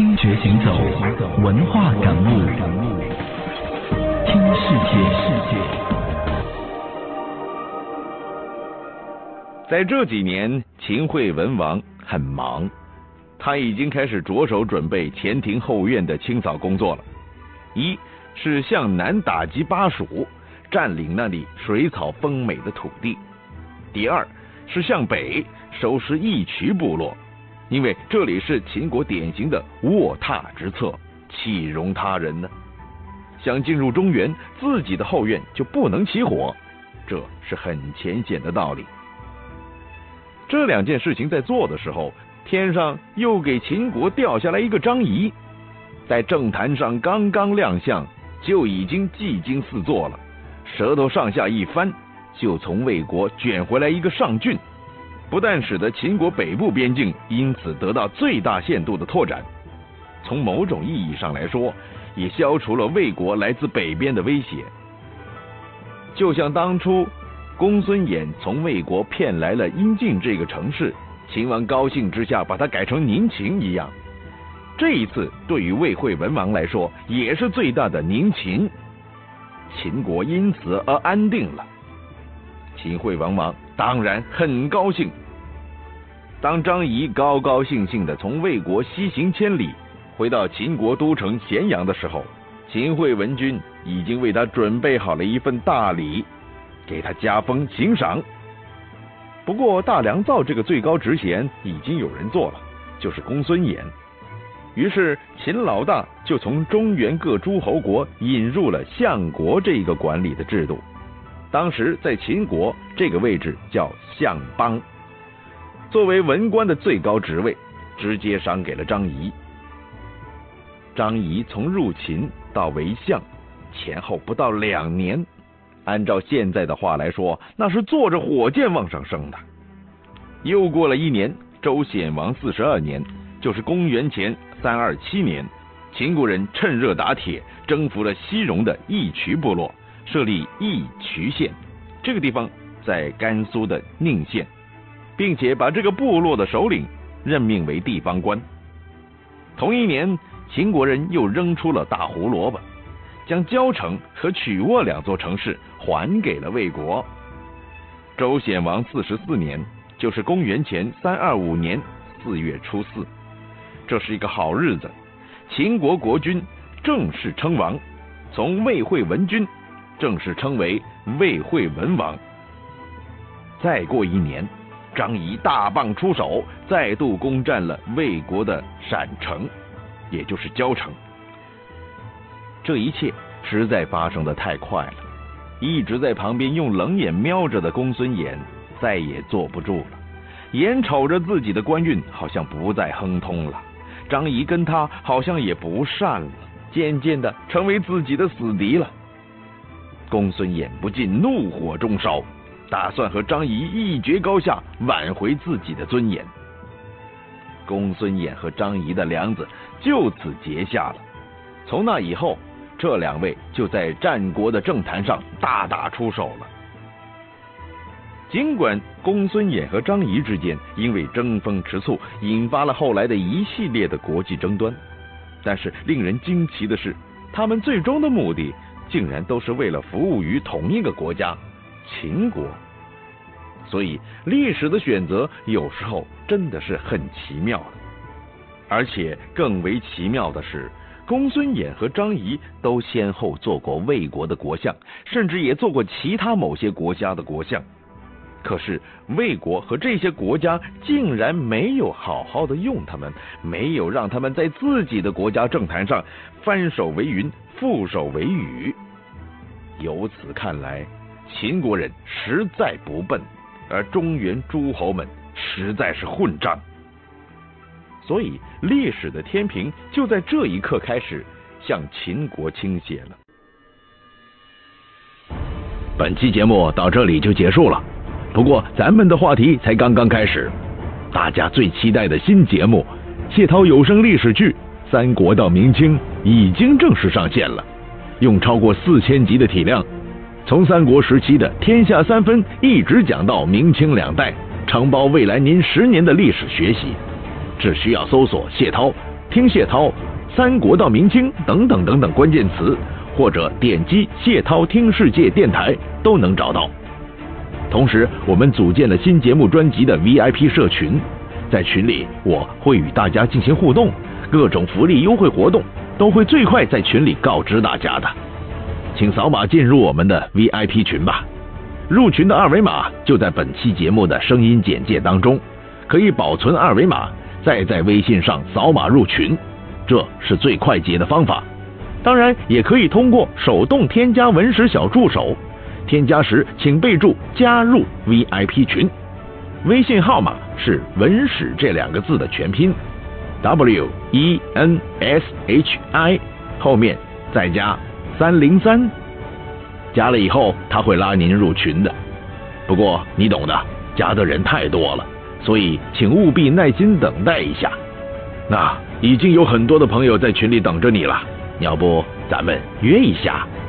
听觉行走，文化感悟，听世界。 在这几年，秦惠文王很忙，他已经开始着手准备前庭后院的清扫工作了。一是向南打击巴蜀，占领那里水草丰美的土地；第二是向北收拾义渠部落，因为这里是秦国典型的卧榻之侧，岂容他人呢？想进入中原，自己的后院就不能起火，这是很浅显的道理。这两件事情在做的时候，天上又给秦国掉下来一个张仪，在政坛上刚刚亮相，就已经技惊四座了，舌头上下一翻，就从魏国卷回来一个上郡，不但使得秦国北部边境因此得到最大限度的拓展，从某种意义上来说，也消除了魏国来自北边的威胁。就像当初公孙衍从魏国骗来了阴晋这个城市，秦王高兴之下把它改成宁秦一样，这一次对于魏惠文王来说也是最大的宁秦，秦国因此而安定了。秦惠文王当然很高兴。当张仪高高兴兴地从魏国西行千里回到秦国都城咸阳的时候，秦惠文君已经为他准备好了一份大礼，给他加封行赏。不过大良造这个最高职衔已经有人做了，就是公孙衍。于是秦老大就从中原各诸侯国引入了相国这一个管理的制度，当时在秦国这个位置叫相邦，作为文官的最高职位，直接赏给了张仪。张仪从入秦到为相前后不到2年，按照现在的话来说，那是坐着火箭往上升的。又过了1年，周显王42年，就是公元前327年，秦国人趁热打铁，征服了西戎的义渠部落，设立义渠县，这个地方在甘肃的宁县，并且把这个部落的首领任命为地方官。同一年，秦国人又扔出了大胡萝卜，将交城和曲沃2座城市还给了魏国。周显王44年，就是公元前325年4月初4，这是一个好日子，秦国国君正式称王，从魏惠文君正式称为魏惠文王。再过1年，张仪大棒出手，再度攻占了魏国的陕城，也就是交城。这一切实在发生得太快了，一直在旁边用冷眼瞄着的公孙衍再也坐不住了，眼瞅着自己的官运好像不再亨通了，张仪跟他好像也不善了，渐渐的成为自己的死敌了。公孙衍不禁怒火中烧，打算和张仪一决高下，挽回自己的尊严。公孙衍和张仪的梁子就此结下了，从那以后，这2位就在战国的政坛上大打出手了。尽管公孙衍和张仪之间因为争风吃醋，引发了后来的一系列的国际争端，但是令人惊奇的是，他们最终的目的竟然都是为了服务于同一个国家秦国。所以历史的选择有时候真的是很奇妙的。而且更为奇妙的是，公孙衍和张仪都先后做过魏国的国相，甚至也做过其他某些国家的国相。可是魏国和这些国家竟然没有好好的用他们，没有让他们在自己的国家政坛上翻手为云，覆手为雨。由此看来，秦国人实在不笨，而中原诸侯们实在是混账。所以历史的天平就在这一刻开始向秦国倾斜了。本期节目到这里就结束了，不过咱们的话题才刚刚开始。大家最期待的新节目谢涛有声历史剧《三国到明清》已经正式上线了，用超过4000集的体量，从三国时期的天下3分一直讲到明清2代，承包未来您10年的历史学习。只需要搜索谢涛听谢涛、三国到明清等等等等关键词，或者点击谢涛听世界电台都能找到。同时，我们组建了新节目专辑的 VIP 社群，在群里我会与大家进行互动，各种福利优惠活动都会最快在群里告知大家的。请扫码进入我们的 VIP 群吧。入群的二维码就在本期节目的声音简介当中，可以保存二维码，再在微信上扫码入群，这是最快捷的方法。当然，也可以通过手动添加文史小助手，添加时请备注加入 VIP 群，微信号码是文史这2个字的全拼 WENSHI 后面再加303，加了以后他会拉您入群的。不过你懂的，加的人太多了，所以请务必耐心等待一下。那已经有很多的朋友在群里等着你了，要不咱们约一下